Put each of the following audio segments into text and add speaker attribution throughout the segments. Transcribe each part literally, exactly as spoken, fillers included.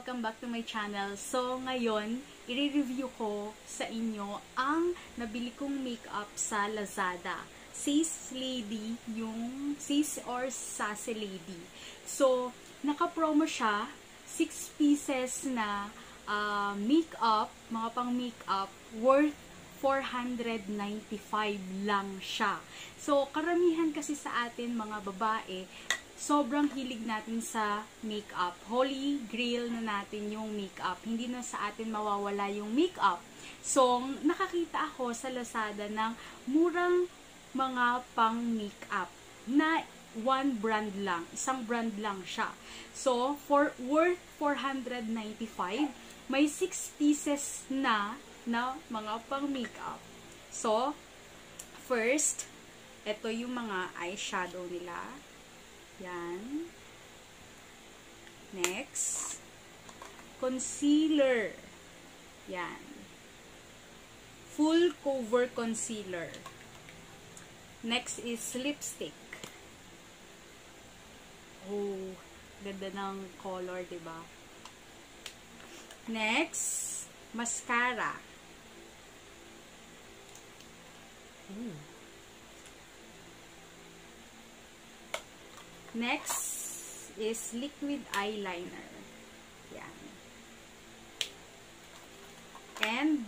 Speaker 1: Welcome back to my channel. So, ngayon, i-review ko sa inyo ang nabili kong makeup sa Lazada. Sis Lady, yung Sis or Sassy Lady. So, naka-promo siya, six pieces na uh, makeup, mga pang makeup, worth four hundred ninety-five lang siya. So, karamihan kasi sa atin, mga babae, sobrang hilig natin sa makeup. Holy grail na natin yung makeup. Hindi na sa atin mawawala yung makeup. So, nakakita ako sa Lazada ng murang mga pang makeup na one brand lang. Isang brand lang siya. So, for worth four hundred ninety-five, may six pieces na na mga pang makeup. So, first, ito yung mga eyeshadow nila. Yan. Next, concealer. Yan. Full cover concealer. Next is lipstick. Oh, ganda ng color, diba? Next, mascara. Ooh. Next is liquid eyeliner. Yan. And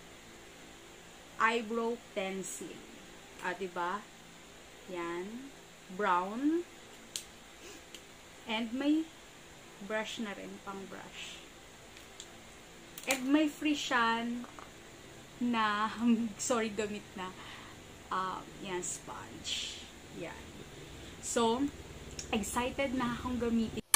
Speaker 1: eyebrow pencil. Ah, diba? Yan. Brown. And may brush na rin, pang brush. And may free syan na, sorry, gamit na, um, yan, sponge. Yan. So, excited na akong gamitin